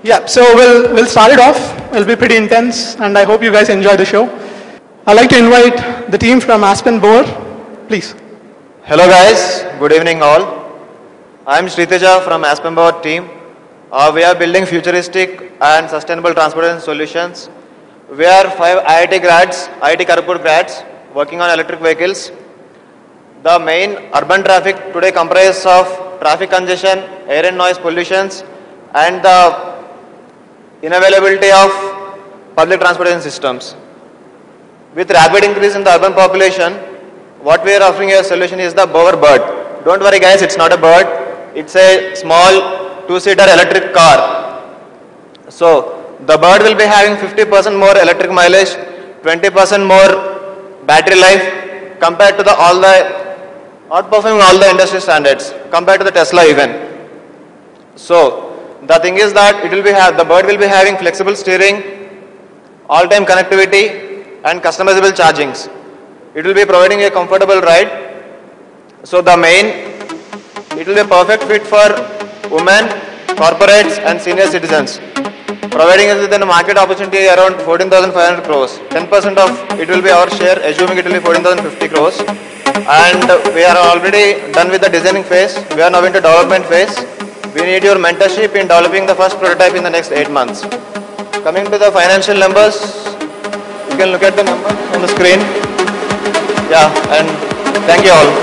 Yeah, so we'll start it off. It'll be pretty intense, and I hope you guys enjoy the show. I'd like to invite the team from Aspen Boer, please. Hello guys, good evening all. I'm Sriteja from Aspen Boer team. We are building futuristic and sustainable transportation solutions. We are 5 IIT grads, IIT Kharagpur grads, working on electric vehicles. The main urban traffic today comprises of traffic congestion, air and noise pollutions, and the unavailability of public transportation systems. With rapid increase in the urban population, what we are offering a solution is the Boer Bird. Don't worry guys, it's not a bird. It's a small 2-seater electric car. So, the Bird will be having 50% more electric mileage, 20% more battery life compared to outperforming all the industry standards, compared to the Tesla even. So, the thing is that the Bird will be having flexible steering, all-time connectivity and customizable chargings. It will be providing a comfortable ride. So it will be a perfect fit for women, corporates and senior citizens, providing us with a market opportunity around 14,500 crores. 10% of it will be our share, assuming it will be 14,050 crores. And we are already done with the designing phase. We are now into development phase. We need your mentorship in developing the first prototype in the next 8 months. Coming to the financial numbers, you can look at the numbers on the screen. Yeah, and thank you all.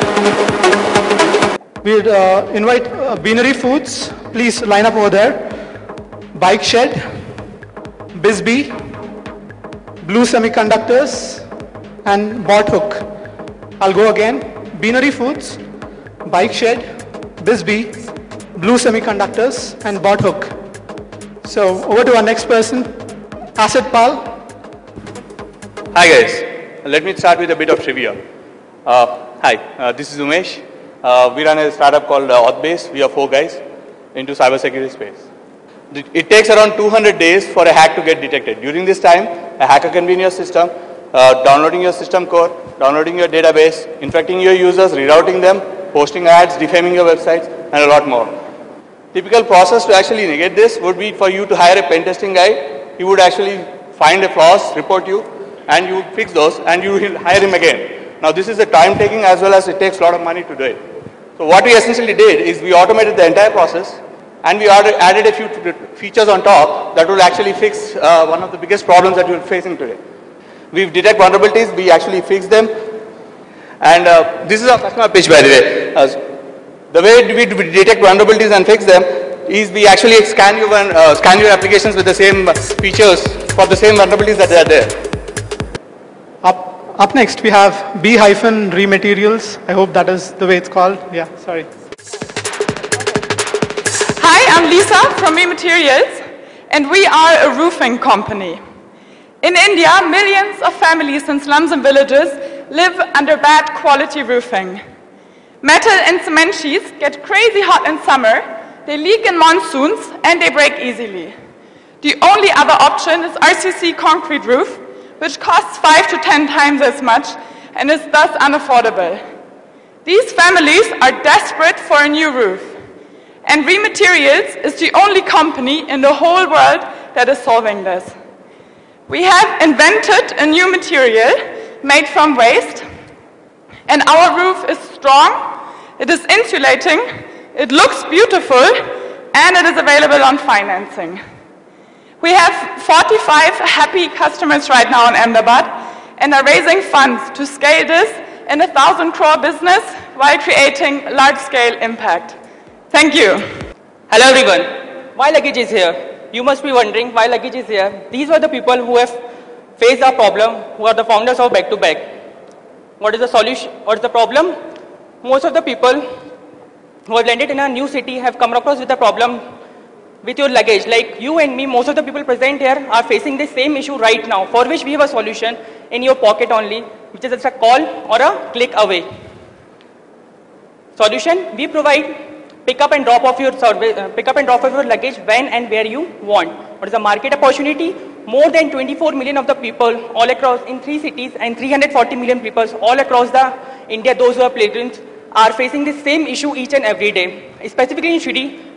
We'd invite Beanery Foods, please line up over there. Bike Shed, Bisbee, Blue Semiconductors, and Bot Hook. I'll go again. Beanery Foods, Bike Shed, Bisbee, Blue Semiconductors, and Bot Hook. So over to our next person, Asset Pal. Hi guys, let me start with a bit of trivia. Hi, this is Umesh. We run a startup called Authbase. We are 4 guys into cybersecurity space. It takes around 200 days for a hack to get detected. During this time, a hacker can be in your system, downloading your system code, downloading your database, infecting your users, rerouting them, posting ads, defaming your websites, and a lot more. Typical process to actually negate this would be for you to hire a pen testing guy. He would actually find the flaws, report you, and you fix those, and you will hire him again. Now this is a time taking as well as it takes a lot of money to do it. So what we essentially did is we automated the entire process, and we added a few features on top that will actually fix one of the biggest problems that you're facing today. We detect vulnerabilities, we actually fix them, and this is our customer pitch, by the way. The way we detect vulnerabilities and fix them is we actually scan your applications with the same features for the same vulnerabilities that are there. Up next, we have B-Rematerials. I hope that is the way it's called. Yeah, sorry. Hi, I'm Lisa from B-Materials, and we are a roofing company. In India, millions of families in slums and villages live under bad quality roofing. Metal and cement sheets get crazy hot in summer, they leak in monsoons, and they break easily. The only other option is RCC concrete roof, which costs 5 to 10 times as much and is thus unaffordable. These families are desperate for a new roof, and Rematerials is the only company in the whole world that is solving this. We have invented a new material made from waste, and our roof is strong, it is insulating, it looks beautiful, and it is available on financing. We have 45 happy customers right now in Ahmedabad and are raising funds to scale this in a 1,000 crore business while creating large-scale impact. Thank you. Hello everyone. Why Luggage is here? You must be wondering why Luggage is here. These are the people who have faced our problem, who are the founders of Back to Back. What is the solution? What is the problem? Most of the people who have landed in a new city have come across with a problem with your luggage. Like you and me, most of the people present here are facing the same issue right now, for which we have a solution in your pocket only, which is just a call or a click away. Solution, we provide pick up and drop of your luggage when and where you want. What is the market opportunity? More than 24 million of the people all across in 3 cities and 340 million people all across India, those who are pilgrims, are facing the same issue each and every day. Specifically in Shirdi,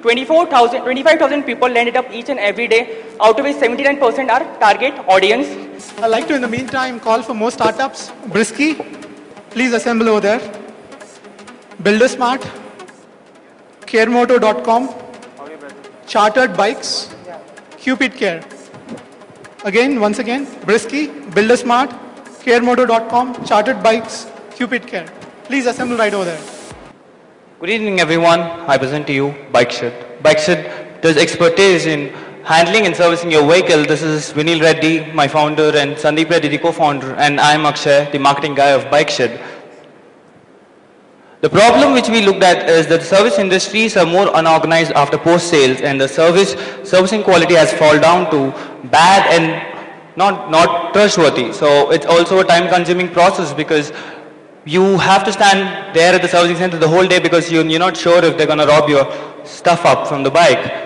25,000 people landed up each and every day, out of which 79% are target audience. I'd like to, in the meantime, call for more startups. Brisky, please assemble over there. BuilderSmart, CareMoto.com, Chartered Bikes, Cupid Care. Again, once again, Brisky, BuilderSmart, CareMoto.com, Chartered Bikes, Cupid Care. Please assemble right over there. Good evening, everyone. I present to you BikeShed. BikeShed does expertise in handling and servicing your vehicle. This is Vinil Reddy, my founder, and Sandeep Reddy, the co-founder, and I am Akshay, the marketing guy of BikeShed. The problem which we looked at is that service industries are more unorganized after post-sales, and the servicing quality has fallen down to bad and not trustworthy. So it's also a time-consuming process because you have to stand there at the servicing center the whole day because you're not sure if they're going to rob your stuff up from the bike.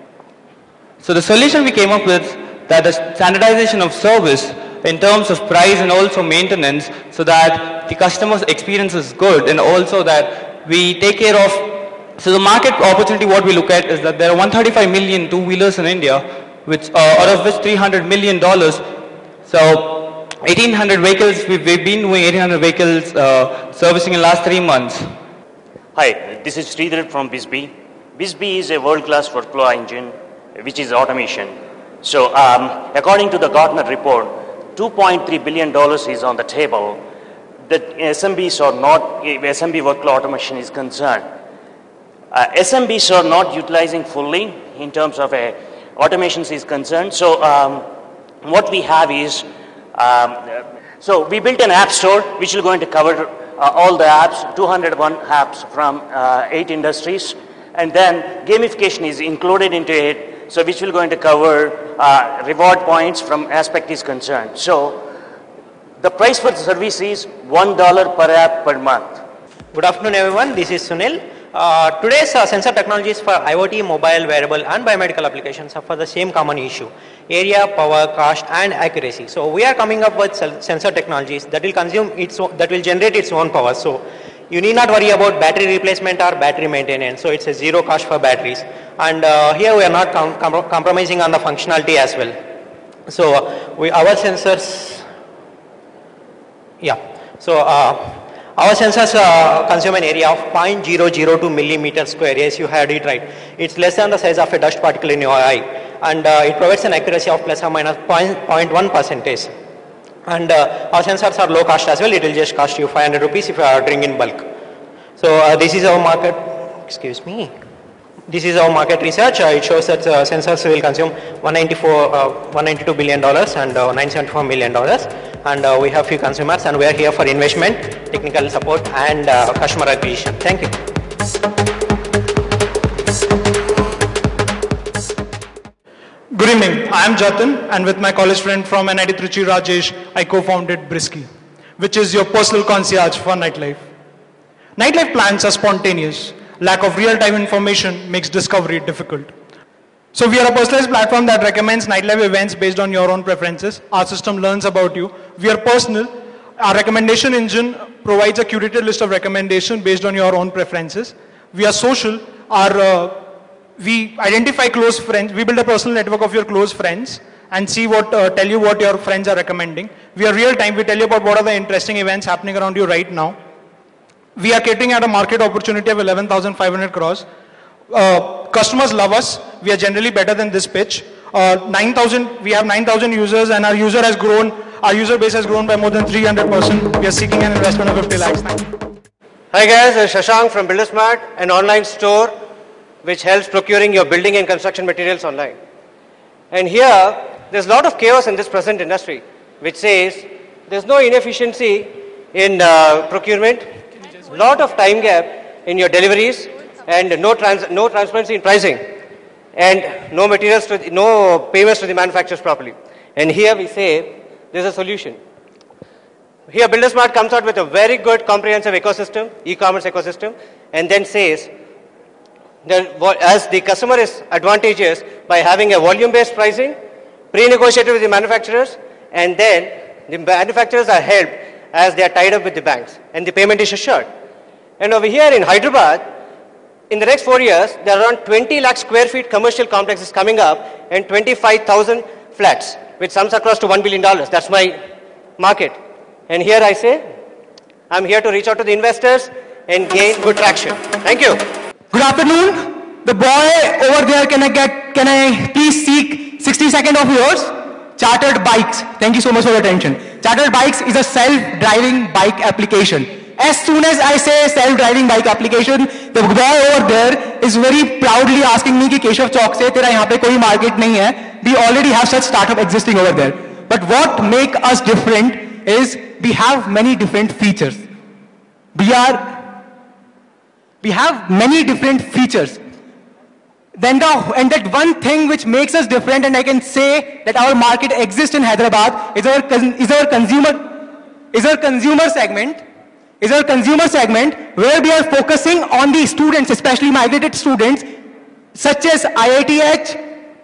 So the solution we came up with, that the standardization of service in terms of price and also maintenance, so that the customer's experience is good, and also that we take care of. So the market opportunity, what we look at is that there are 135 million two-wheelers in India, which out of which $300 million. So 1,800 vehicles, we've been doing 1,800 vehicles servicing in the last 3 months. Hi, this is Sridhar from BizB. BizB is a world-class workflow engine, which is automation. So according to the Gartner report, $2.3 billion is on the table. The SMBs are not, SMB workflow automation is concerned. SMBs are not utilizing fully in terms of automation is concerned. So what we have is, so we built an app store which is going to cover all the apps, 201 apps from 8 industries, and then gamification is included into it, so which will going to cover reward points from aspect is concerned. So the price for the service is $1 per app per month. Good afternoon, everyone. This is Sunil. Today's sensor technologies for IoT, mobile, wearable, and biomedical applications are for the same common issue: area, power, cost, and accuracy. So we are coming up with sensor technologies that will consume that will generate its own power. So you need not worry about battery replacement or battery maintenance. So it's a zero cost for batteries. And here we are not compromising on the functionality as well. So our sensors, yeah. So our sensors consume an area of 0.002 millimeter square. Yes, you heard it right. It's less than the size of a dust particle in your eye, and it provides an accuracy of plus or minus 0.1%. And our sensors are low cost as well. It will just cost you 500 rupees if you are ordering in bulk. So this is our market. Excuse me. This is our market research. It shows that sensors will consume $192 billion and $974 million. And we have few consumers, and we are here for investment, technical support, and customer acquisition. Thank you. Good evening. I am Jatin, and with my college friend from NIT Trichy, Rajesh, I co-founded Brisky, which is your personal concierge for nightlife. Nightlife plans are spontaneous. Lack of real-time information makes discovery difficult. So we are a personalized platform that recommends nightlife events based on your own preferences. Our system learns about you. We are personal. Our recommendation engine provides a curated list of recommendations based on your own preferences. We are social. We identify close friends. We build a personal network of your close friends and see tell you what your friends are recommending. We are real-time. We tell you about what are the interesting events happening around you right now. We are catering at a market opportunity of 11,500 crores. Customers love us. We are generally better than this pitch. We have 9,000 users, and our user base has grown by more than 300%. We are seeking an investment of 50 lakhs. Thank you. Hi guys, I'm Shashank from BuilderSmart, an online store which helps procuring your building and construction materials online. And here, there's a lot of chaos in this present industry, which says there's no inefficiency in procurement, lot of time gap in your deliveries, and no transparency in pricing, and no payments to the manufacturers properly. And here we say there's a solution. Here BuilderSmart comes out with a very good comprehensive ecosystem, e-commerce ecosystem, and then says that as the customer is advantageous by having a volume-based pricing, pre-negotiated with the manufacturers, and then the manufacturers are helped as they are tied up with the banks, and the payment is assured. And over here in Hyderabad, in the next 4 years, there are around 20 lakh square feet commercial complexes coming up and 25,000 flats, which sums across to $1 billion. That's my market. And here I say, I'm here to reach out to the investors and gain good traction. Thank you. Good afternoon. The boy over there, can I please seek 60 seconds of yours? Chartered Bikes. Thank you so much for your attention. Chartered Bikes is a self-driving bike application. As soon as I say self-driving bike application, the boy over there is very proudly asking me कि केशव चौक से तेरा यहाँ पे कोई market नहीं है. We already have such startup existing over there. But what make us different is we have many different features. We have many different features. And that one thing which makes us different, and I can say that our market exists in Hyderabad, is our consumer segment. Is our consumer segment where we are focusing on the students, especially migrated students, such as IITH,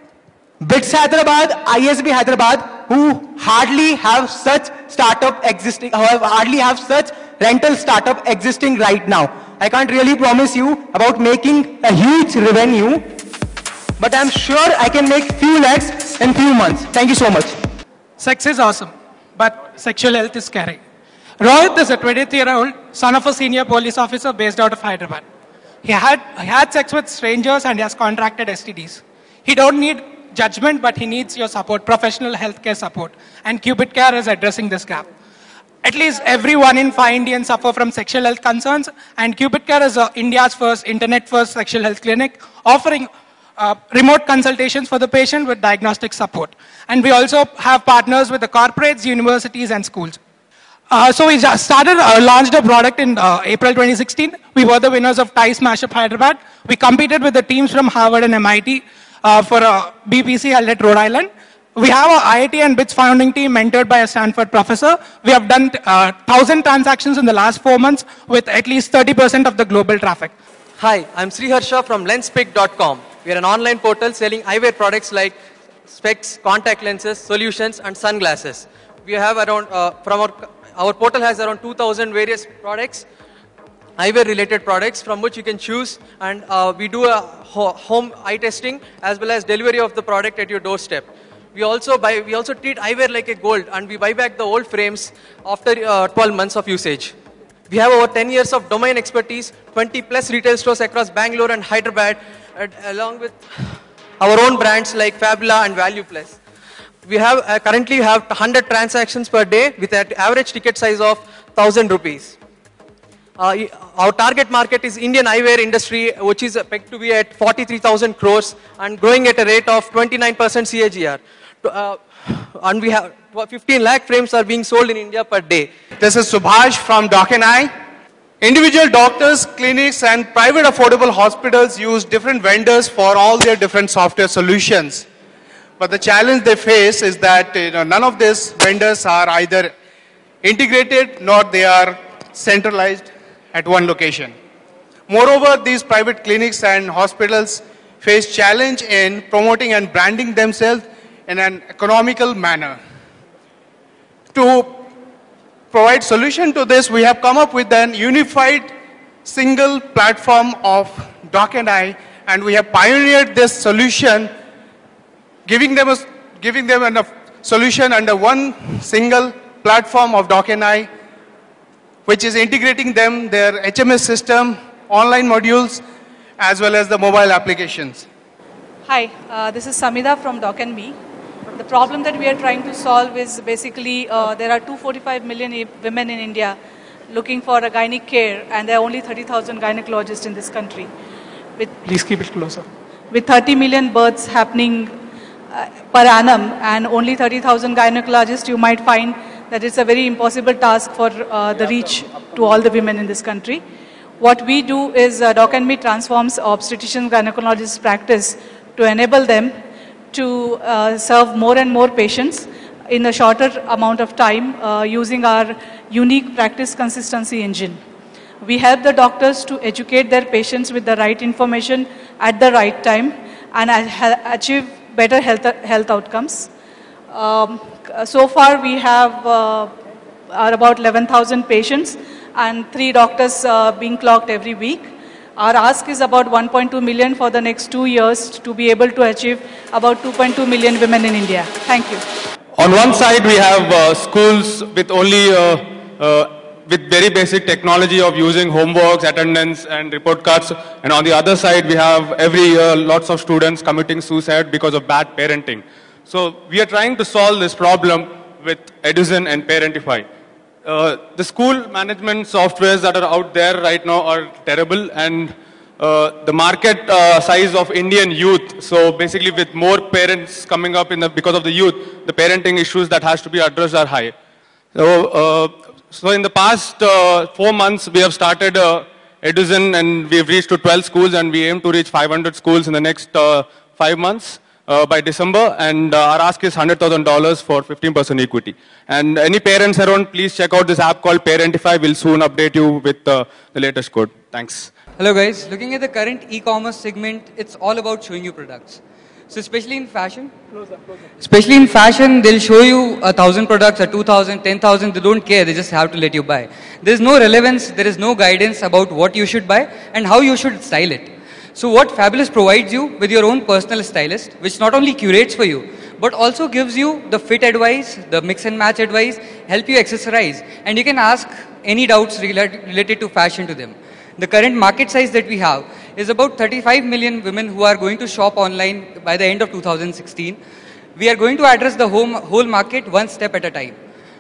BITS Hyderabad, ISB Hyderabad, who hardly have such startup existing, hardly have such rental startup existing right now. I can't really promise you about making a huge revenue, but I'm sure I can make few lakhs in few months. Thank you so much. Sex is awesome, but sexual health is scary. Rohit is a 23-year-old son of a senior police officer based out of Hyderabad. He had sex with strangers and he has contracted STDs. He don't need judgment, but he needs your support, professional healthcare support. And Cupid Care is addressing this gap. At least every 1 in 5 Indians suffer from sexual health concerns, and Cupid Care is India's first internet-first sexual health clinic, offering remote consultations for the patient with diagnostic support. And we also have partners with the corporates, universities, and schools. So we just launched a product in April 2016. We were the winners of TIE Smash Up Hyderabad. We competed with the teams from Harvard and MIT for BPC held at Rhode Island. We have our IIT and BITS founding team mentored by a Stanford professor. We have done 1,000 transactions in the last 4 months with at least 30% of the global traffic. Hi, I'm Sriharsha from lenspick.com. We are an online portal selling eyewear products like specs, contact lenses, solutions, and sunglasses. We have around, our portal has around 2,000 various products, eyewear related products from which you can choose, and we do a home eye testing as well as delivery of the product at your doorstep. We also treat eyewear like a gold, and we buy back the old frames after 12 months of usage. We have over 10 years of domain expertise, 20 plus retail stores across Bangalore and Hyderabad, along with our own brands like Fabula and Value Plus. We have currently have 100 transactions per day with an average ticket size of 1,000 rupees. Our target market is Indian eyewear industry, which is pegged to be at 43,000 crores and growing at a rate of 29% CAGR. And we have 15 lakh frames are being sold in India per day. This is Subhash from Doc & Eye. Individual doctors, clinics, and private affordable hospitals use different vendors for all their different software solutions. But the challenge they face is that none of these vendors are either integrated nor they are centralized at one location. Moreover, these private clinics and hospitals face challenge in promoting and branding themselves in an economical manner. To provide solution to this, we have come up with an unified single platform of Doc & Eye, and we have pioneered this solution, giving them a solution under one single platform of Doc & Eye, which is integrating their HMS system, online modules, as well as the mobile applications. Hi, this is Samida from Doc & Me. The problem that we are trying to solve is basically there are 245 million women in India looking for a gynec care, and there are only 30,000 gynecologists in this country. Please keep it closer. With 30 million births happening per annum and only 30,000 gynecologists, you might find that it's a very impossible task for the reach to all the women in this country. What we do is Doc & Me transforms obstetrician gynecologist practice to enable them to serve more and more patients in a shorter amount of time using our unique practice consistency engine. We help the doctors to educate their patients with the right information at the right time and achieve better health outcomes. So far we have about 11,000 patients and 3 doctors being clocked every week. Our ask is about 1.2 million for the next 2 years to be able to achieve about 2.2 million women in India. Thank you. On one side, we have schools with only with very basic technology of using homeworks, attendance, and report cards. And on the other side, we have every year lots of students committing suicide because of bad parenting. So we are trying to solve this problem with Edison and Parentify. The school management softwares that are out there right now are terrible, and the market size of Indian youth, so basically with more parents coming up because of the youth, the parenting issues that has to be addressed are high. So in the past 4 months, we have started Edison, and we have reached to 12 schools, and we aim to reach 500 schools in the next 5 months. By December, and our ask is $100,000 for 15% equity. And any parents around, please check out this app called Parentify. We'll soon update you with the latest code. Thanks. Hello guys, looking at the current e-commerce segment, it's all about showing you products. So especially in fashion, they'll show you 1,000 products or 2,000, 10,000, they don't care, they just have to let you buy. There's no relevance, there is no guidance about what you should buy and how you should style it. So what Fabulous provides you with your own personal stylist, which not only curates for you, but also gives you the fit advice, the mix and match advice, help you accessorize, and you can ask any doubts related to fashion to them. The current market size that we have is about 35 million women who are going to shop online by the end of 2016. We are going to address the whole market one step at a time.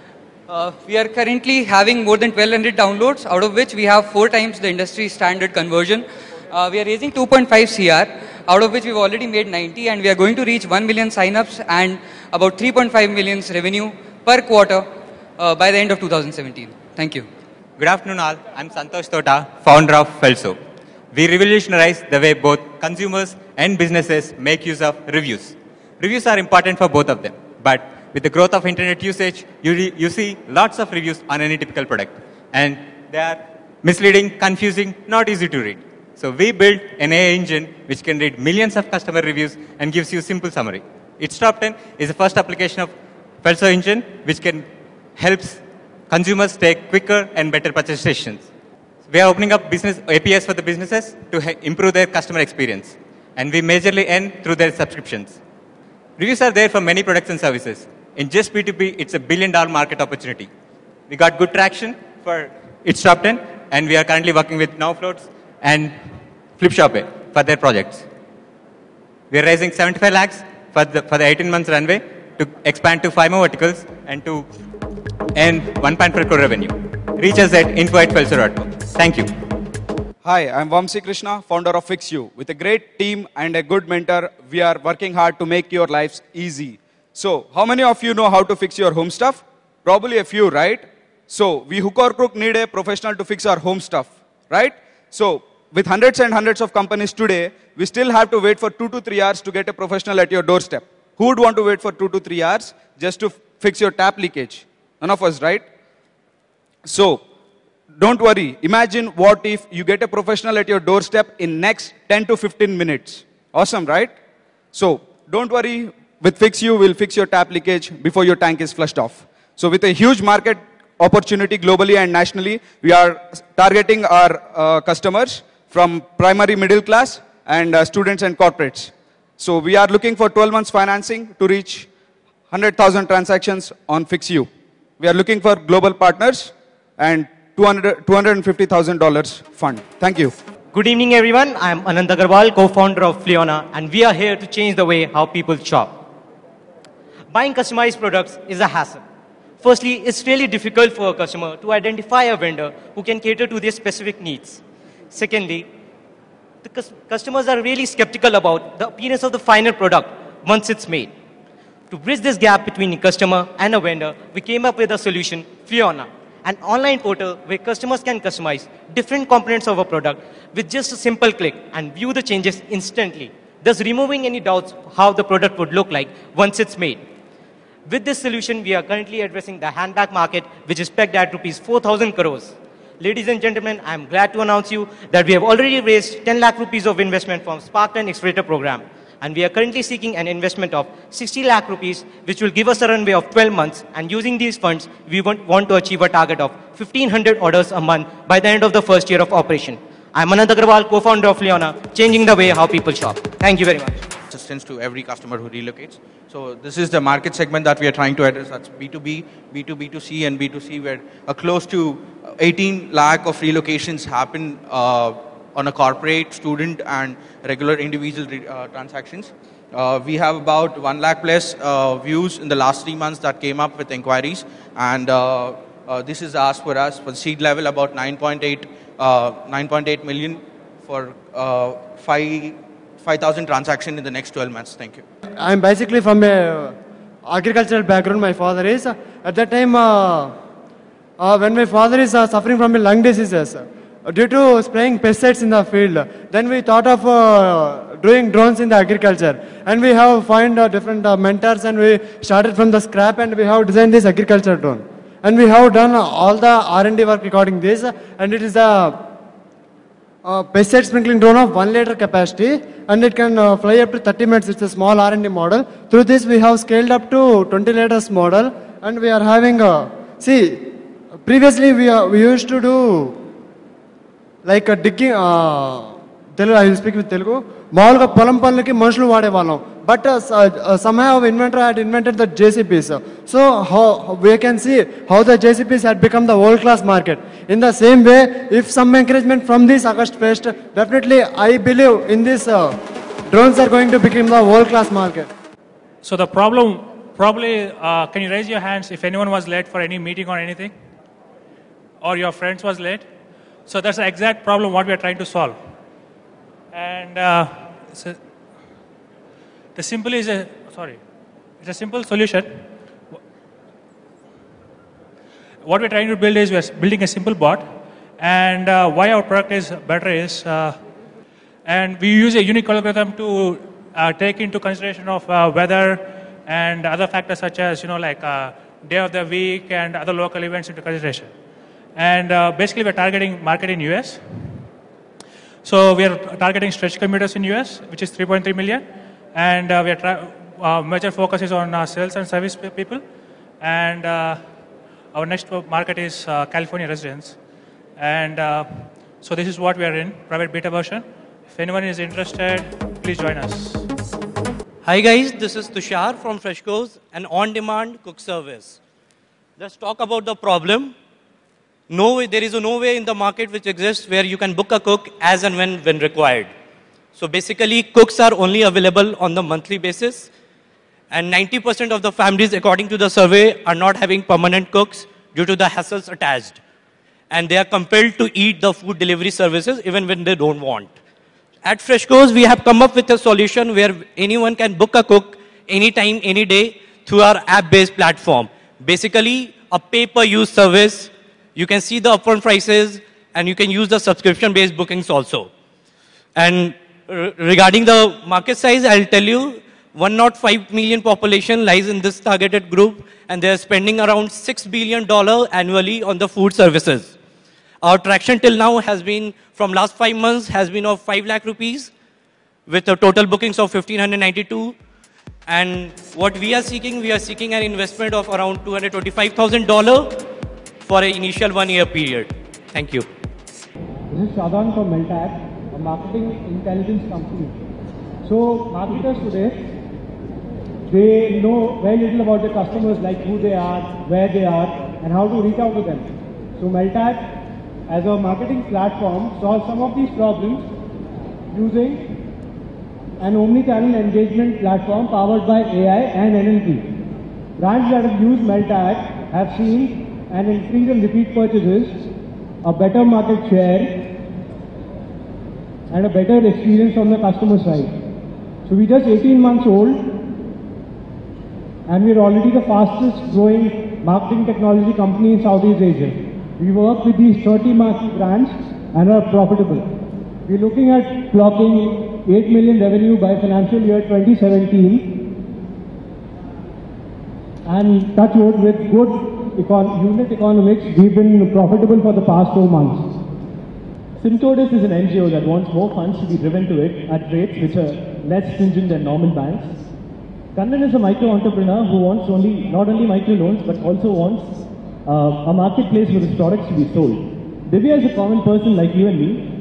We are currently having more than 1,200 downloads, out of which we have 4 times the industry standard conversion. We are raising 2.5 CR, out of which we've already made 90, and we are going to reach 1 million signups and about 3.5 million revenue per quarter by the end of 2017. Thank you. Good afternoon all. I'm Santosh Tota, founder of Felso. We revolutionize the way both consumers and businesses make use of reviews. Reviews are important for both of them, but with the growth of internet usage, you see lots of reviews on any typical product, and they are misleading, confusing, not easy to read. So we built an AI engine which can read millions of customer reviews and gives you a simple summary. Its Top 10 is the first application of Felso engine which can help consumers take quicker and better purchase decisions. We are opening up business APIs for the businesses to improve their customer experience, and we majorly earn through their subscriptions. Reviews are there for many products and services. In just B2B, it's $1 billion market opportunity. We got good traction for Its Top 10, and we are currently working with NowFloats and Flipshop for their projects. We are raising 75 lakhs for the 18 months runway to expand to 5 more verticals and to earn 1.4 crore revenue. Reach us at info@felso.com. Thank you. Hi, I'm Vamsi Krishna, founder of FixYou. With a great team and a good mentor, we are working hard to make your lives easy. So, how many of you know how to fix your home stuff? Probably a few, right? So, we hook or crook need a professional to fix our home stuff, right? So, with hundreds and hundreds of companies today, we still have to wait for 2 to 3 hours to get a professional at your doorstep. Who would want to wait for 2 to 3 hours just to fix your tap leakage? None of us, right? So, don't worry. Imagine what if you get a professional at your doorstep in next 10 to 15 minutes. Awesome, right? So, don't worry. With FixYou, we'll fix your tap leakage before your tank is flushed off. So, with a huge market opportunity globally and nationally, we are targeting our customers from primary middle class and students and corporates. So we are looking for 12 months financing to reach 100,000 transactions on FixYou. We are looking for global partners and $250,000 fund. Thank you. Good evening, everyone. I'm Anand Agarwal, co-founder of Fleona, and we are here to change the way how people shop. Buying customized products is a hassle. Firstly, it's really difficult for a customer to identify a vendor who can cater to their specific needs. Secondly, the customers are really skeptical about the appearance of the final product once it's made. To bridge this gap between a customer and a vendor, we came up with a solution, Fleona, an online portal where customers can customize different components of a product with just a simple click and view the changes instantly, thus removing any doubts how the product would look like once it's made. With this solution, we are currently addressing the handbag market, which is pegged at rupees 4,000 crores. Ladies and gentlemen, I am glad to announce you that we have already raised 10 lakh rupees of investment from Spark and Accelerator program. And we are currently seeking an investment of 60 lakh rupees, which will give us a runway of 12 months. And using these funds, we want to achieve a target of 1,500 orders a month by the end of the first year of operation. I'm Anant Agarwal, co-founder of Leona, changing the way how people shop. Thank you very much. Assistance to every customer who relocates. So this is the market segment that we are trying to address. That's B2B, B2B2C, and B2C, where close to 18 lakh of relocations happen on a corporate, student, and regular individual transactions. We have about 1 lakh plus views in the last 3 months that came up with inquiries, and this is asked for us for seed level about 9.8 million for 5,000 transactions in the next 12 months. Thank you. I'm basically from a agricultural background. My father is. At that time, when my father is suffering from a lung diseases due to spraying pesticides in the field, then we thought of doing drones in the agriculture, and we have found different mentors, and we started from the scrap, and we have designed this agriculture drone, and we have done all the R&D work regarding this, and it is a pesticide sprinkling drone of 1 liter capacity, and it can fly up to 30 minutes. It's a small R&D model. Through this, we have scaled up to 20 liters model, and we are having previously we used to do like digging. Telugu, I will speak with Telugu. మామూలుగా పొలం పనులకి మనుషులు వాడేవాళ్ళం, but somehow inventor had invented the JCBs. So how we can see how the JCBs had become the world-class market. In the same way, if some encouragement from this August Fest, definitely I believe in this drones are going to become the world-class market. So the problem, probably, can you raise your hands if anyone was late for any meeting or anything? Or your friends was late? So that's the exact problem what we are trying to solve. And so the simple is it's a simple solution. What we're trying to build is we're building a simple bot, and why our product is better is, and we use a unique algorithm to take into consideration of weather and other factors such as like day of the week and other local events into consideration. And basically we're targeting market in US. So we are targeting stretch commuters in US, which is 3.3 million, and we are major focus is on sales and service people, and our next market is California residents, and so this is what we are in, private beta version. If anyone is interested, please join us. Hi guys, this is Tushar from Freshco's, an on-demand cook service. Let's talk about the problem. There is no way in the market which exists where you can book a cook as and when required. So basically, cooks are only available on the monthly basis, and 90% of the families, according to the survey, are not having permanent cooks due to the hassles attached. And they are compelled to eat the food delivery services even when they don't want. At Freshco's, we have come up with a solution where anyone can book a cook anytime, any day through our app-based platform. Basically, a pay-per-use service. You can see the upfront prices, and you can use the subscription-based bookings also. And regarding the market size, I'll tell you, 105 million population lies in this targeted group, and they're spending around $6 billion annually on the food services. Our traction till now has been, from last 5 months, has been of 5 lakh rupees, with a total bookings of 1,592. And what we are seeking an investment of around $225,000 for an initial 1-year period. Thank you. This is Shadhan from Meltag, a marketing intelligence company. So marketers today, they know very little about the customers, like who they are, where they are, and how to reach out to them. So Meltag, as a marketing platform, solves some of these problems using an omni-channel engagement platform powered by AI and NLP. Brands that have used Meltag have seen an increase in repeat purchases, a better market share, and a better experience from the customer side. So we're just 18 months old, and we're already the fastest growing marketing technology company in Southeast Asia. We work with these 30 marquee brands and are profitable. We're looking at clocking 8 million revenue by financial year 2017, and touch wood, with good unit economics, we've been profitable for the past 4 months. Syntodis is an NGO that wants more funds to be driven to it at rates which are less stringent than normal banks. Kannan is a micro-entrepreneur who wants not only micro-loans but also wants a marketplace for his products to be sold. Divya is a common person like you and me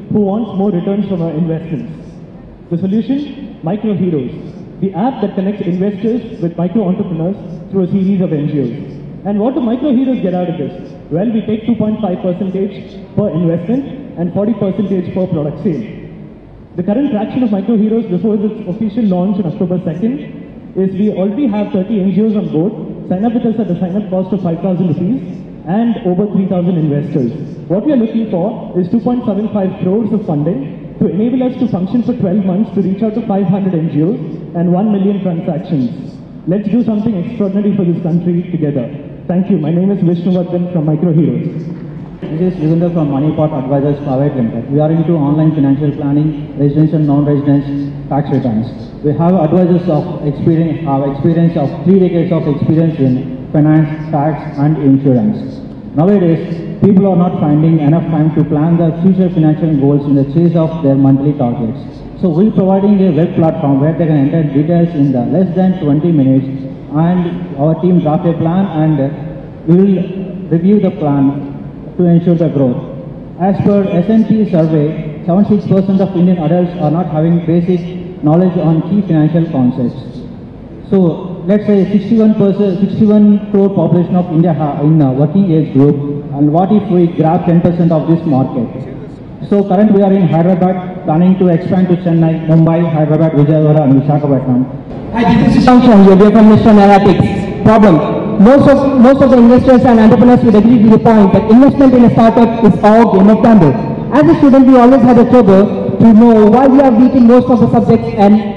who wants more returns from our investments. The solution? Micro Heroes, the app that connects investors with micro entrepreneurs through a series of NGOs. And what do Micro Heroes get out of this? Well, we take 2.5% per investment and 40% per product sale. The current traction of Micro Heroes before its official launch on October 2nd is we already have 30 NGOs on board, sign up with us at a sign-up cost of 5,000 rupees and over 3,000 investors. What we are looking for is 2.75 crores of funding to enable us to function for 12 months to reach out to 500 NGOs and 1 million transactions. Let's do something extraordinary for this country together. Thank you. My name is Vishnuvardhan from Micro Heroes. This is Yugandhar from Moneypot Advisors Private Limited. We are into online financial planning, residential, non-residence, tax returns. We have advisors of experience of 3 decades of experience in finance, tax and insurance. Nowadays, people are not finding enough time to plan their future financial goals in the chase of their monthly targets. So we're providing a web platform where they can enter details in the less than 20 minutes and our team draft a plan and we will review the plan to ensure the growth. As per S&P survey, 76% of Indian adults are not having basic knowledge on key financial concepts. So let's say 61 crore population of India in working age group, and what if we grab 10% of this market? So currently we are in Hyderabad, planning to expand to Chennai, Mumbai, Hyderabad, Vijayawada and Visakhapatnam. Hi, this is Shashank from Mr. Analytics. Problem. Most of the investors and entrepreneurs would agree to the point that investment in a startup is our game of gamble. As a student, we always had a trouble to know why we are weak in most of the subjects and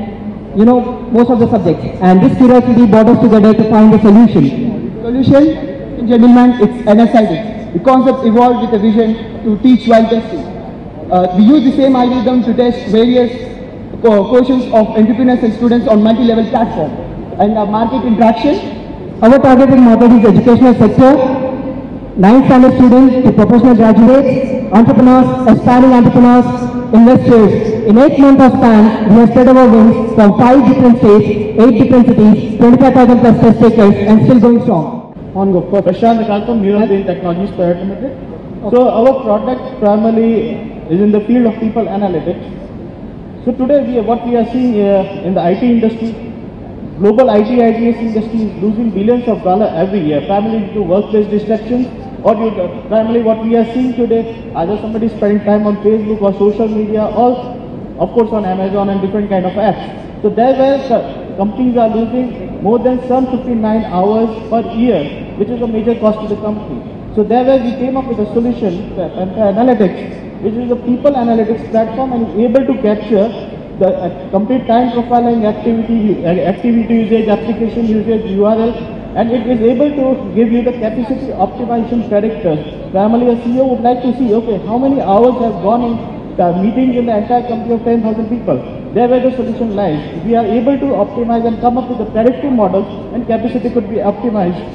and this curiosity brought us together to find a solution. Solution, gentlemen, it's NSID. The concept evolved with a vision to teach while testing. We use the same algorithm to test various portions of entrepreneurs and students on multi-level platform. And our market interaction. Our targeted market is educational sector, 9th standard students to professional graduates, entrepreneurs, aspiring entrepreneurs, investors. In 8 months of span, we have spread our wings from 5 different states, 8 different cities, 25,000 plus test takers and still going strong. On go for Prashant Kaltham, Neural Technologies Private Limited. So our product primarily is in the field of people analytics. So today what we are seeing in the IT industry, global ITS industry is losing billions of dollars every year, primarily due to workplace distractions, or primarily what we are seeing today, either somebody spending time on Facebook or social media, or of course on Amazon and different kind of apps. So there where companies are losing more than 759 hours per year, which is a major cost to the company. So there where we came up with a solution, Analytics, which is a people analytics platform and is able to capture the complete time profiling, activity usage, application usage, URL, and it is able to give you the capacity optimization predictors. Primarily a CEO would like to see, okay, how many hours have gone in the meetings in the entire company of 10,000 people. There where the solution lies. We are able to optimize and come up with the predictive models and capacity could be optimized.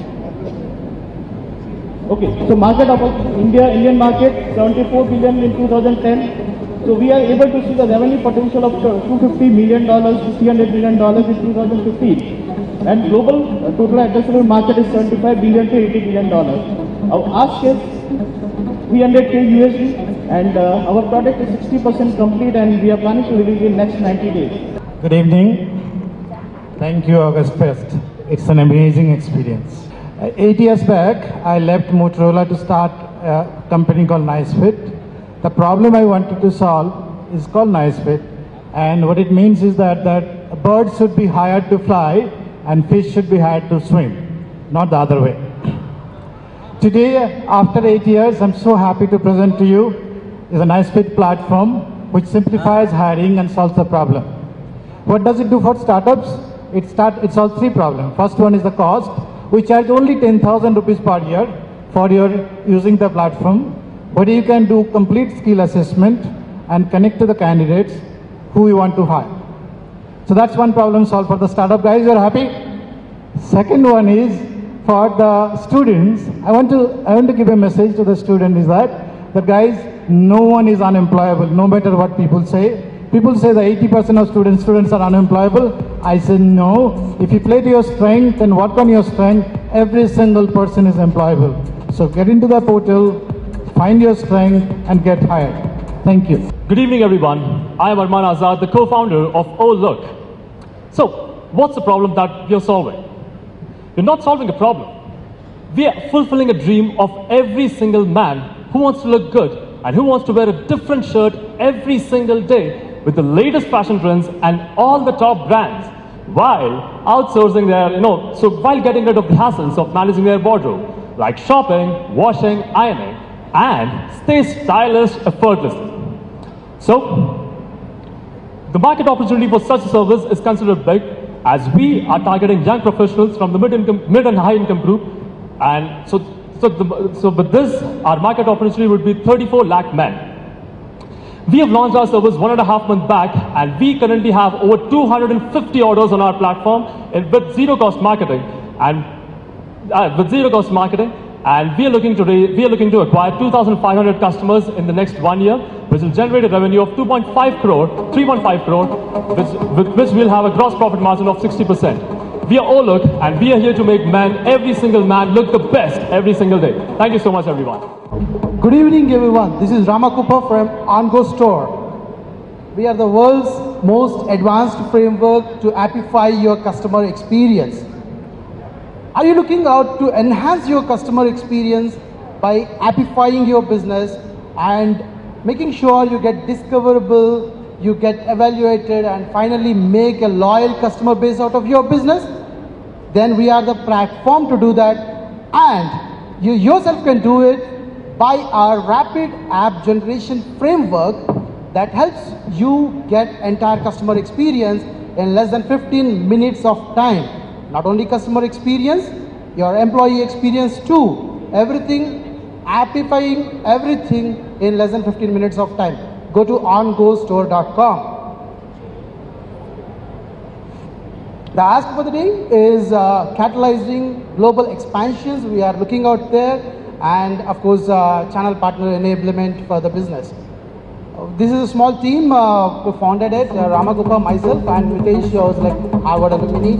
Okay, so market opportunity, Indian market, 74 billion in 2010. So we are able to see the revenue potential of $250 million to $300 million in 2015. And global total addressable market is $75 billion to $80 billion. Our ask is $300K USD and our product is 60% complete and we are planning to release in next 90 days. Good evening. Thank you, August Fest. It's an amazing experience. 8 years back, I left Motorola to start a company called NiceFit. The problem I wanted to solve is called NiceFit, and what it means is that birds should be hired to fly and fish should be hired to swim, not the other way. Today, after 8 years, I'm so happy to present to you is a NiceFit platform which simplifies hiring and solves the problem. What does it do for startups? It solves 3 problems. First one is the cost. We charge only 10,000 rupees per year for your using the platform, where you can do complete skill assessment and connect to the candidates who you want to hire. So that's one problem solved for the startup guys. You're happy? Second one is for the students. I want to give a message to the student is that guys, no one is unemployable, no matter what people say. People say that 80% of students are unemployable. I say no. If you play to your strength and work on your strength, every single person is employable. So get into the portal, find your strength and get hired. Thank you. Good evening, everyone. I am Arman Azad, the co-founder of Oh Look. So, what's the problem that we are solving? We're not solving a problem. We are fulfilling a dream of every single man who wants to look good and who wants to wear a different shirt every single day with the latest fashion trends and all the top brands, while outsourcing their, while getting rid of the hassles of managing their wardrobe, like shopping, washing, ironing, and stay stylish effortlessly. So, the market opportunity for such a service is considered big, as we are targeting young professionals from the mid and high income group, and so with this, our market opportunity would be 34 lakh men. We have launched our service 1.5 months back, and we currently have over 250 orders on our platform with zero cost marketing, and we are looking to acquire 2,500 customers in the next 1 year, which will generate a revenue of 3.5 crore, with which we'll have a gross profit margin of 60%. We are Oh Look, and we are here to make every single man look the best every single day. Thank you so much, everyone. Good evening, everyone. This is Ramakupa from OnGo Store. We are the world's most advanced framework to appify your customer experience. Are you looking out to enhance your customer experience by appifying your business and making sure you get discoverable, you get evaluated, and finally make a loyal customer base out of your business? Then we are the platform to do that, and you yourself can do it by our rapid app generation framework that helps you get entire customer experience in less than 15 minutes of time. Not only customer experience, your employee experience too. Everything, appifying everything in less than 15 minutes of time. Go to ongostore.com. The ask for the day is catalyzing global expansions. We are looking out there, and of course channel partner enablement for the business. This is a small team who founded it, Ramakupa, myself, and Mitesh was like Harvard alumni,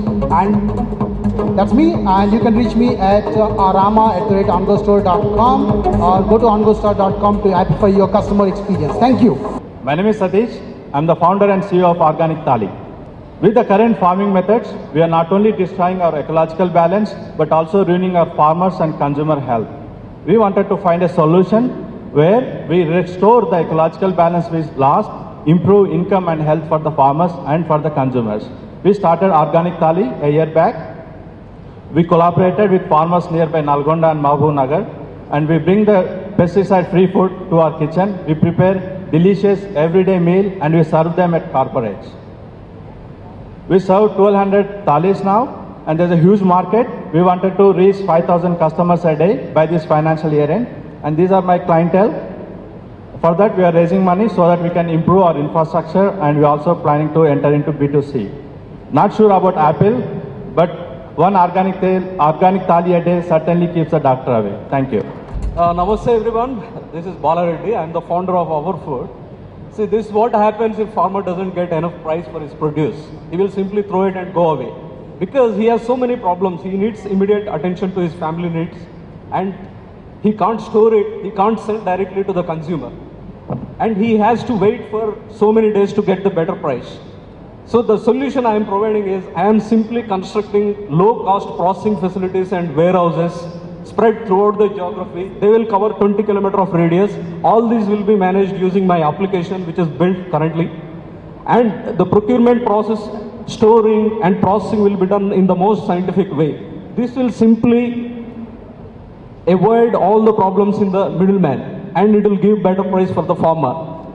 and that's me. And you can reach me at arama@ongostore.com or go to ongostore.com to amplify your customer experience. Thank you. My name is Satish. I'm the founder and CEO of Organic Thali. With the current farming methods, we are not only destroying our ecological balance, but also ruining our farmers and consumer health. We wanted to find a solution where we restore the ecological balance we lost, improve income and health for the farmers and for the consumers. We started Organic Thali a year back. We collaborated with farmers nearby Nalgonda and Mahbub Nagar, and we bring the pesticide-free food to our kitchen. We prepare delicious everyday meal, and we serve them at corporates. We serve 1,200 thalis now, and there's a huge market. We wanted to reach 5,000 customers a day by this financial year end, and these are my clientele. For that, we are raising money so that we can improve our infrastructure, and we are also planning to enter into B2C. Not sure about Apple, but one organic thali a day certainly keeps the doctor away. Thank you. Namaste everyone. This is Bala Reddy. I am the founder of Our Food. See, this is what happens if farmer doesn't get enough price for his produce. He will simply throw it and go away. Because he has so many problems. He needs immediate attention to his family needs, and he can't store it. He can't sell directly to the consumer. And he has to wait for so many days to get the better price. So the solution I am providing is, I am simply constructing low-cost processing facilities and warehouses spread throughout the geography. They will cover 20 kilometers of radius. All these will be managed using my application, which is built currently. And the procurement process, storing and processing will be done in the most scientific way. This will simply avoid all the problems in the middleman, and it will give better price for the farmer.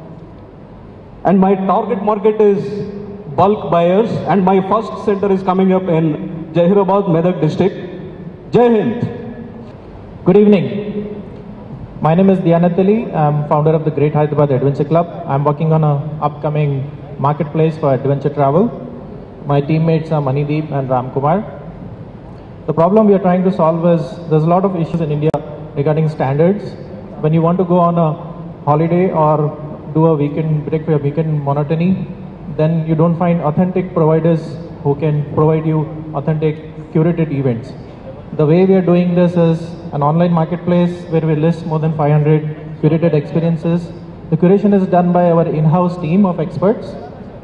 And my target market is bulk buyers, and my first center is coming up in Jahirabad, Medak district. Jai Hind. Good evening. My name is Dianat Ali. I'm founder of the Great Hyderabad Adventure Club. I'm working on an upcoming marketplace for adventure travel. My teammates are Manideep and Ramkumar. The problem we are trying to solve is there's a lot of issues in India regarding standards. When you want to go on a holiday or do a weekend break for your weekend monotony, then you don't find authentic providers who can provide you authentic curated events. The way we are doing this is an online marketplace where we list more than 500 curated experiences The curation is done by our in-house team of experts.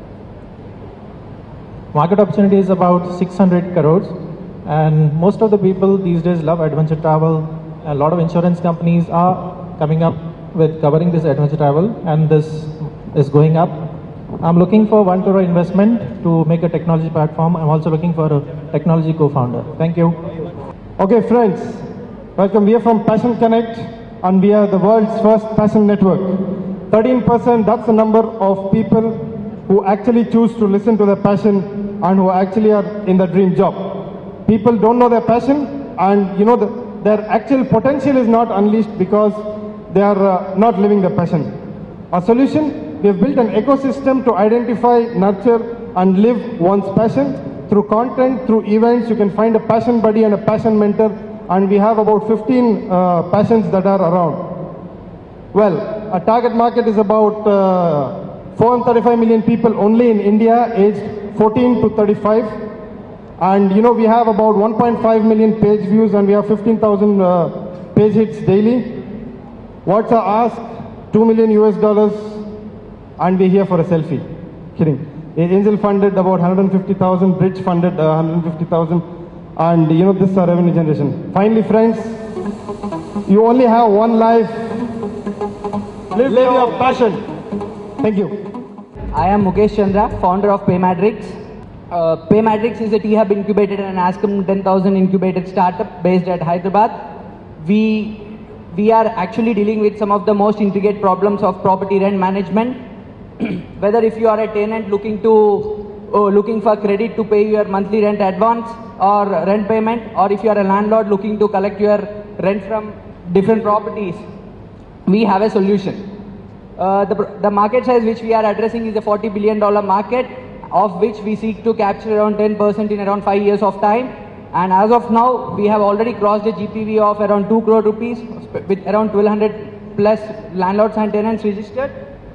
Market opportunity is about 600 crores, and most of the people these days love adventure travel. A lot of insurance companies are coming up with covering this adventure travel, and this is going up. I'm looking for 1 crore investment to make a technology platform. I'm also looking for a technology co-founder. Thank you. Okay, friends, welcome. We are from Passion Connect, and we are the world's first passion network. 13%, that's the number of people who actually choose to listen to their passion and who actually are in the dream job. People don't know their passion, and you know their actual potential is not unleashed because they are not living their passion. Our solution, we have built an ecosystem to identify, nurture and live one's passion. Through content, through events, you can find a passion buddy and a passion mentor, and we have about 15 passions that are around. Well, our target market is about 435 million people only in India, aged 14 to 35. And you know, we have about 1.5 million page views, and we have 15,000 page hits daily. What's our ask? $2 million US, and we're here for a selfie. Kidding. Angel funded about 150,000, Bridge funded 150,000, and you know, this is our revenue generation. Finally, friends, you only have one life. Live your passion. Thank you. I am Mukesh Chandra, founder of Paymatrix. Paymatrix is a T-Hub incubated and Ascom 10,000 incubated startup based at Hyderabad. We are actually dealing with some of the most intricate problems of property rent management. Whether if you are a tenant looking for credit to pay your monthly rent advance or rent payment, or if you are a landlord looking to collect your rent from different properties, we have a solution. The market size which we are addressing is a $40 billion market, of which we seek to capture around 10% in around 5 years of time. And as of now, we have already crossed a GPV of around 2 crore rupees with around 1200 plus landlords and tenants registered.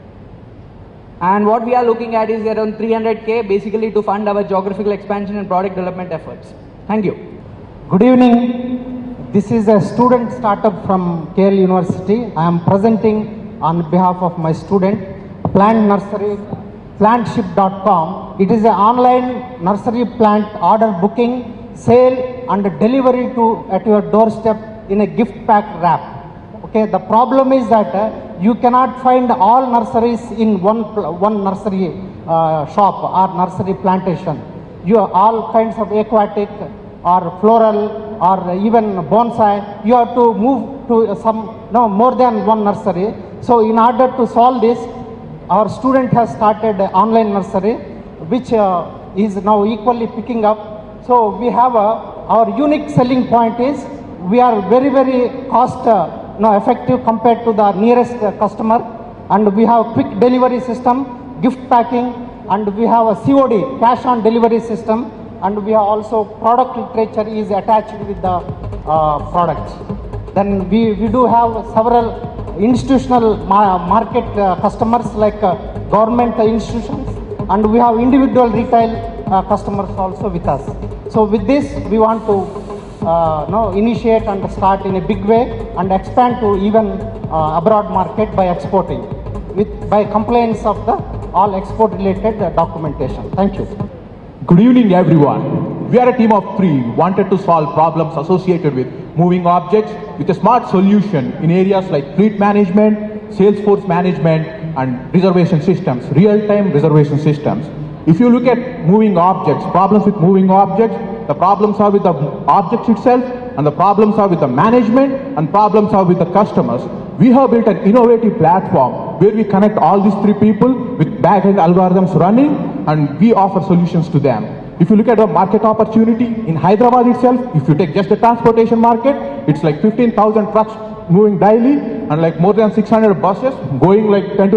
And what we are looking at is around 300K basically to fund our geographical expansion and product development efforts. Thank you. Good evening. This is a student startup from KL University. I am presenting on behalf of my student, Plant Nursery, plantship.com. It is an online nursery plant order booking, sale and delivery at your doorstep in a gift pack wrap. Okay, the problem is that you cannot find all nurseries in one nursery shop or nursery plantation. You have all kinds of aquatic or floral or even bonsai. You have to move to more than one nursery. So in order to solve this, our student has started an online nursery, which is now equally picking up. So we have our unique selling point is we are very, very cost effective compared to the nearest customer, and we have quick delivery system, gift packing, and we have a COD, cash on delivery system, and we have also product literature is attached with the products. Then we do have several institutional market customers like government institutions, and we have individual retail customers also with us. So with this, we want to initiate and start in a big way and expand to even abroad market by exporting by compliance of the all export related documentation. Thank you. Good evening everyone. We are a team of 3 wanted to solve problems associated with moving objects with a smart solution in areas like fleet management, Salesforce management and reservation systems, real-time reservation systems. If you look at moving objects, problems with moving objects, the problems are with the objects itself, and the problems are with the management, and problems are with the customers. We have built an innovative platform where we connect all these 3 people with back-end algorithms running, and we offer solutions to them. If you look at the market opportunity in Hyderabad itself, if you take just the transportation market, it's like 15,000 trucks moving daily and like more than 600 buses going like 10 to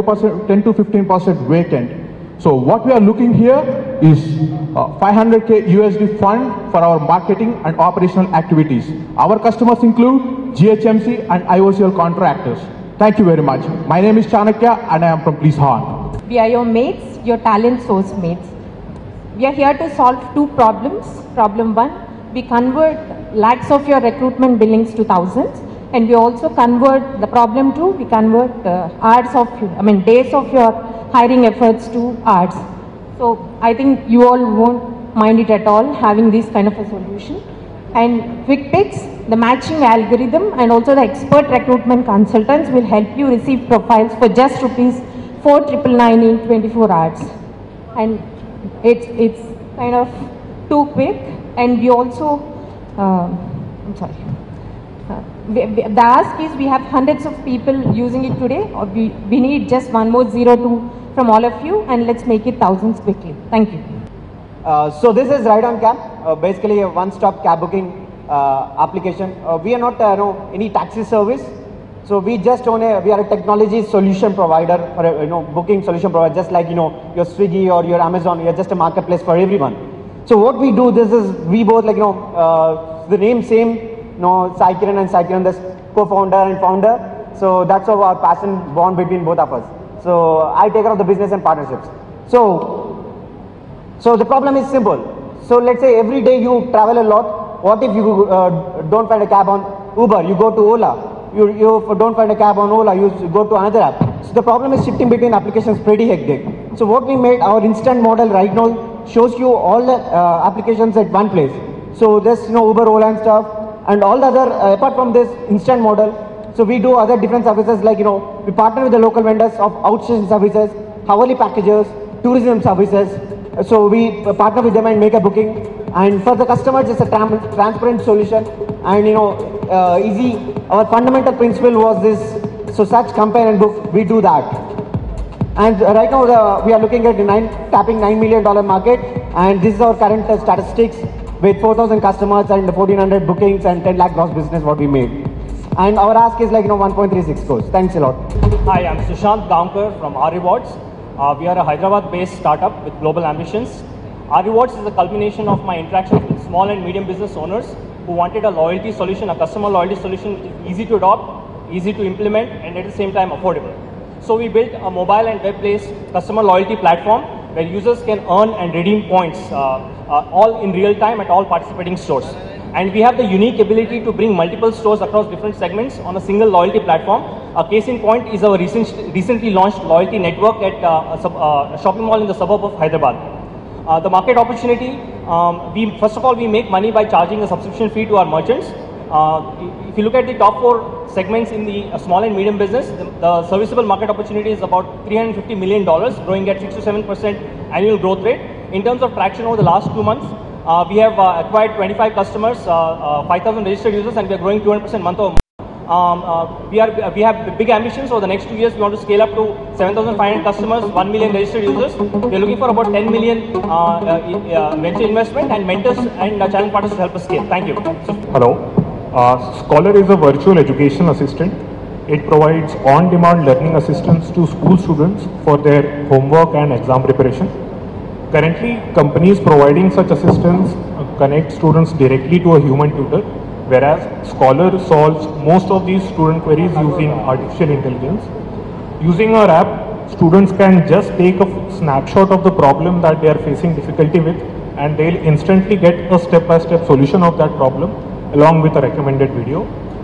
15% vacant. So what we are looking here is $500K USD fund for our marketing and operational activities. Our customers include GHMC and IOCL contractors. Thank you very much. My name is Chanakya and I am from Please Horn. We are your mates, your talent source mates. We are here to solve 2 problems. Problem 1, we convert lakhs of your recruitment billings to thousands. And we also convert the problem to, we convert days of your hiring efforts to hours. So I think you all won't mind it at all having this kind of a solution. And Quick Picks, the matching algorithm and also the expert recruitment consultants will help you receive profiles for just rupees 4,999 in 24 hours. And it's kind of too quick. And we also, the ask is we have hundreds of people using it today. Or we need just one more 02 from all of you, and let's make it thousands quickly. Thank you. So this is Ride On Cab, basically a one-stop cab booking application. We are not any taxi service. So we just we are a technology solution provider or booking solution provider, just like your Swiggy or your Amazon. We are just a marketplace for everyone. So what we do, this is we both the name same, Sai Kiran and Sai Kiran, this co-founder and founder. So that's how our passion bond between both of us. So I take care of the business and partnerships. So the problem is simple. So let's say every day you travel a lot. What if you don't find a cab on Uber? You go to Ola. You don't find a cab on Ola. You go to another app. So the problem is shifting between applications pretty hectic. So what we made, our instant model right now shows you all the applications at one place. So there's Uber, Ola and stuff, and all the other apart from this instant model. So we do other different services like we partner with the local vendors of outstation services, hourly packages, tourism services. So we partner with them and make a booking. And for the customers, it's a transparent solution and easy. Our fundamental principle was this. So search, compare and book. We do that. And right now we are looking at tapping $9 million market. And this is our current statistics with 4,000 customers and 1,400 bookings and 10 lakh gross business what we made. And our ask is 1.36 crores. Thanks a lot. Hi, I'm Sushant Damkar from R Rewards. We are a Hyderabad-based startup with global ambitions. R Rewards is a culmination of my interactions with small and medium business owners who wanted a loyalty solution, a customer loyalty solution which is easy to adopt, easy to implement, and at the same time affordable. So we built a mobile and web-based customer loyalty platform where users can earn and redeem points all in real time at all participating stores. And we have the unique ability to bring multiple stores across different segments on a single loyalty platform. A case in point is our recently launched loyalty network at a shopping mall in the suburb of Hyderabad. The market opportunity, first of all, we make money by charging a subscription fee to our merchants. If you look at the top 4 segments in the small and medium business, the serviceable market opportunity is about $350 million, growing at 6 to 7% annual growth rate. In terms of traction over the last 2 months, we have acquired 25 customers, 5,000 registered users, and we are growing 200% month over month. We have big ambitions. Over the next 2 years, we want to scale up to 7,500 customers, 1 million registered users. We are looking for about 10 million venture investment and mentors and channel partners to help us scale. Thank you. Hello. Scholar is a virtual education assistant. It provides on-demand learning assistance to school students for their homework and exam preparation. Currently, companies providing such assistance connect students directly to a human tutor, whereas Scholar solves most of these student queries using artificial intelligence. Using our app, students can just take a snapshot of the problem that they are facing difficulty with, and they'll instantly get a step-by-step solution of that problem along with a recommended video.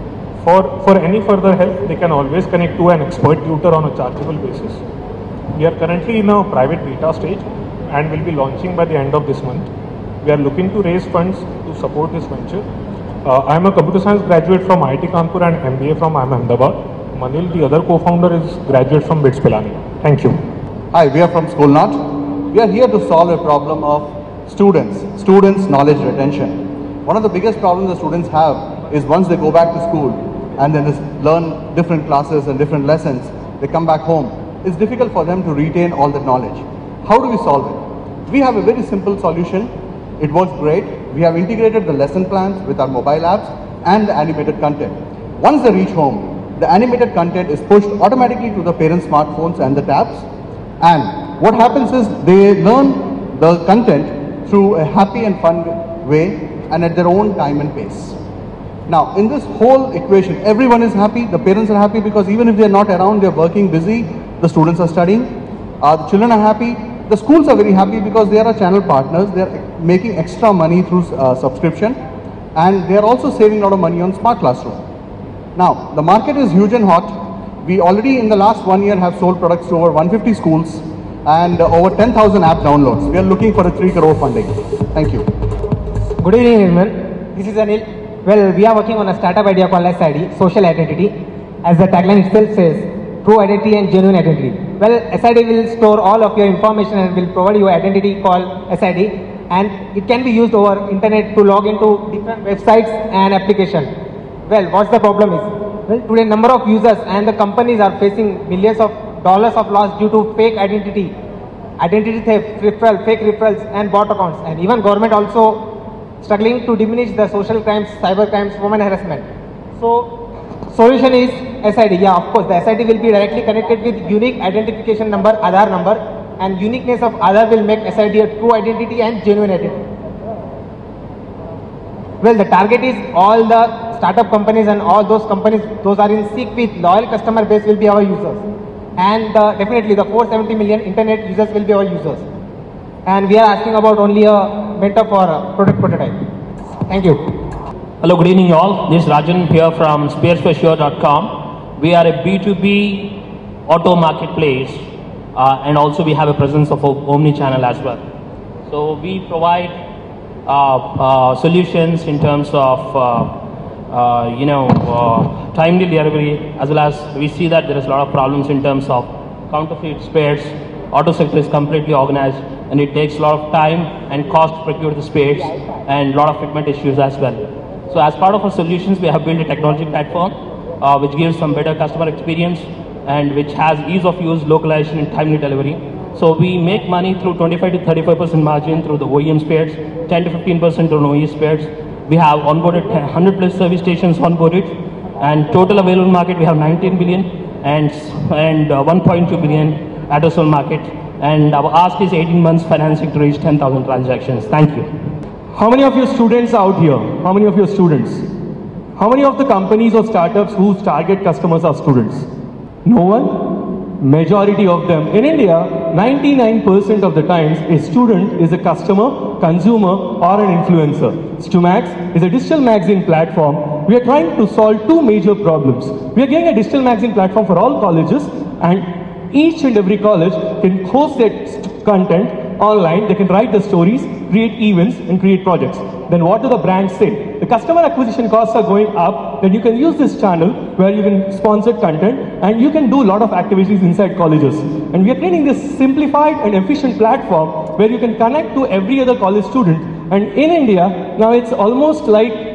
For any further help, they can always connect to an expert tutor on a chargeable basis. We are currently in a private beta stage and will be launching by the end of this month. We are looking to raise funds to support this venture. I am a computer science graduate from IIT Kanpur and MBA from IIM Ahmedabad. Manil, the other co-founder, is graduate from BITS Pilani. Thank you. Hi, we are from SchoolNot. We are here to solve a problem of students' knowledge retention. One of the biggest problems the students have is once they go back to school and then learn different classes and different lessons, they come back home. It's difficult for them to retain all that knowledge. How do we solve it? We have a very simple solution. It works great. We have integrated the lesson plans with our mobile apps and the animated content. Once they reach home, the animated content is pushed automatically to the parents' smartphones and the tabs. And what happens is they learn the content through a happy and fun way and at their own time and pace. Now, in this whole equation, everyone is happy. The parents are happy because even if they are not around, they are working busy. The students are studying. The children are happy. The schools are very happy because they are our channel partners. They are making extra money through subscription, and they are also saving a lot of money on Smart Classroom. Now, the market is huge and hot. We already in the last 1 year have sold products to over 150 schools and over 10,000 app downloads. We are looking for a 3 crore funding. Thank you. Good evening, everyone. This is Anil. Well, we are working on a startup idea called SID, Social Identity. As the tagline itself says, true identity and genuine identity. Well, SID will store all of your information and will provide you identity called SID, and it can be used over internet to log into different websites and applications. Well, what's the problem is? Well, today number of users and the companies are facing millions of dollars of loss due to fake identity theft, fake referrals and bot accounts, and even government also struggling to diminish the social crimes, cyber crimes, women harassment. So, solution is SID. Yeah, of course, the SID will be directly connected with unique identification number, Aadhaar number, and uniqueness of Aadhaar will make SID a true identity and genuine identity. Well, the target is all the startup companies and all those companies, those are in seek with loyal customer base will be our users. And definitely the 470 million internet users will be our users. And we are asking about only a mentor for a product prototype. Thank you. Hello, good evening all. This is Rajan here from sparesforsure.com. We are a B2B auto marketplace and also we have a presence of omni-channel as well. So we provide solutions in terms of timely delivery, as well as we see that there is a lot of problems in terms of counterfeit spares. Auto sector is completely organized and it takes a lot of time and cost to procure the spares and a lot of fitment issues as well. So as part of our solutions, we have built a technology platform which gives some better customer experience and which has ease of use, localization and timely delivery. So we make money through 25 to 35% margin through the OEM spares, 10 to 15% on OE spares. We have onboarded 100 plus service stations onboarded, and total available market we have 19 billion and 1.2 billion addressable market, and our ask is 18 months financing to reach 10,000 transactions. Thank you. How many of your students out here? How many of your students? How many of the companies or startups whose target customers are students? No one? Majority of them. In India, 99% of the times a student is a customer, consumer or an influencer. Stumax is a digital magazine platform. We are trying to solve two major problems. We are getting a digital magazine platform for all colleges, and each and every college can host their content online. They can write the stories, create events and create projects. Then what do the brands say? The customer acquisition costs are going up, then you can use this channel where you can sponsor content and you can do a lot of activities inside colleges. And we are creating this simplified and efficient platform where you can connect to every other college student. And in India, now it's almost like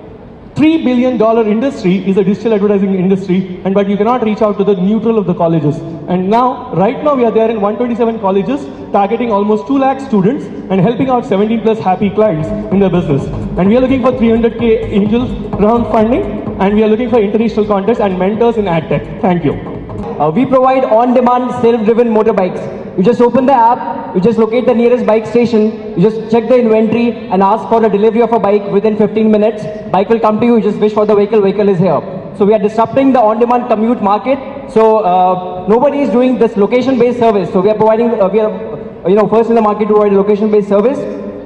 $3 billion industry is a digital advertising industry, but you cannot reach out to the neutral of the colleges. And now, right now we are there in 127 colleges, targeting almost 2 lakh students and helping out 17 plus happy clients in their business. And we are looking for 300K angels round funding, and we are looking for international contests and mentors in AdTech. Thank you. We provide on-demand self-driven motorbikes. You just open the app, you just locate the nearest bike station, you just check the inventory and ask for the delivery of a bike within 15 minutes. Bike will come to you, you just wish for the vehicle is here. So we are disrupting the on-demand commute market. So nobody is doing this location-based service. So we are providing, we are first in the market to provide a location-based service.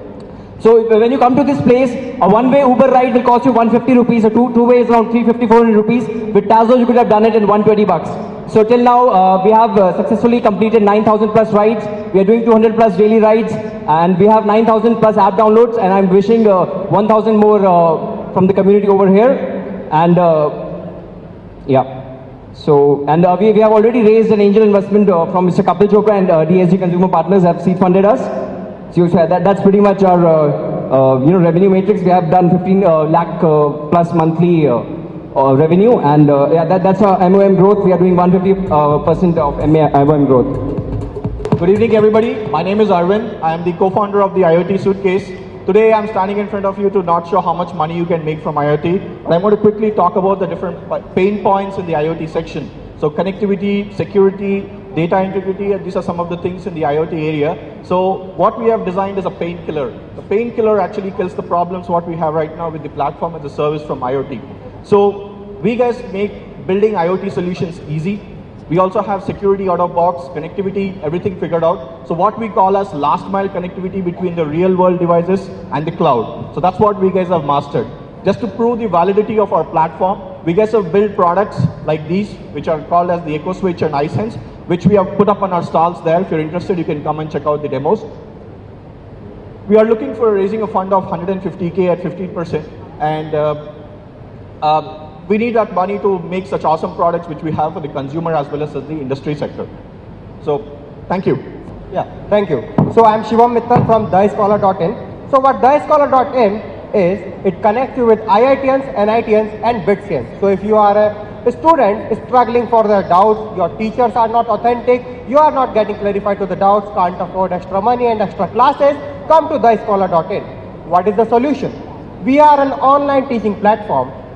So when you come to this place, a one-way Uber ride will cost you 150 rupees, a two-way is around 350, 400 rupees. With Tazos, you could have done it in 120 bucks. So till now, we have successfully completed 9,000 plus rides. We are doing 200 plus daily rides, and we have 9,000 plus app downloads, and I'm wishing 1,000 more from the community over here. And yeah. So, and we have already raised an angel investment from Mr. Kapil Chopra and DSG Consumer Partners have seed funded us. So that's pretty much our revenue matrix. We have done 15 lakh plus monthly revenue, and that's our MOM growth. We are doing 150% of MOM growth. Good evening, everybody. My name is Arvind. I am the co-founder of the IoT Suitcase. Today, I'm standing in front of you to not show how much money you can make from IoT, but I'm going to quickly talk about the different pain points in the IoT section. So connectivity, security, data integrity, and these are some of the things in the IoT area. So what we have designed is a painkiller. The painkiller actually kills the problems what we have right now with the platform as a service from IoT. So we guys make building IoT solutions easy. We also have security out of box, connectivity, everything figured out. So what we call as last mile connectivity between the real world devices and the cloud. So that's what we guys have mastered. Just to prove the validity of our platform, we get to build products like these, which are called as the EcoSwitch and iSense, which we have put up on our stalls there. If you're interested, you can come and check out the demos. We are looking for raising a fund of 150K at 15%, and we need that money to make such awesome products which we have for the consumer as well as the industry sector. So, thank you. Yeah, thank you. So I'm Shivam Mittal from thescholar.in. So what thescholar.in is, it connects you with IITians, NITians and BITSians. So if you are a student struggling for the doubts, your teachers are not authentic, you are not getting clarified to the doubts, can't afford extra money and extra classes, come to thescholar.in. What is the solution? We are an online teaching platform